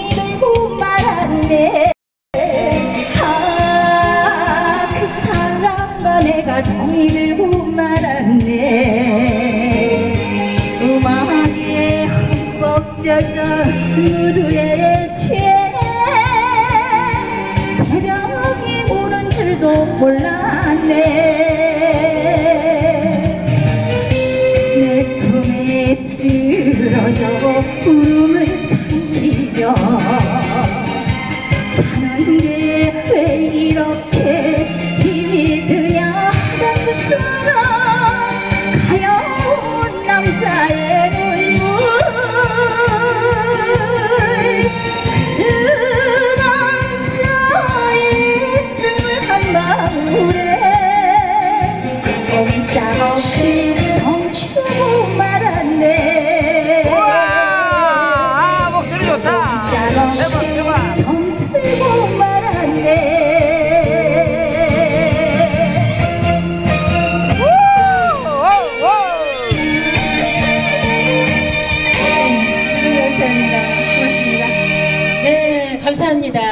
정이 들고 말았네. 아, 그 사람과 내가 정이 들고 말았네. 음악에 흠뻑 젖어 무드에 취해 새벽이 오는 줄도 몰랐네. 쓰러져 울음을 삼키며 사는 게 왜 이렇게 힘이 드냐 하던 그 사람, 가여운 남자의 눈물, 그 남자의 눈물 한 방울에 꼼짝없이 정추고 말았네. 목소리 좋다. 정들고 말았네. 감사합니다. 고맙습니다. 네, 감사합니다.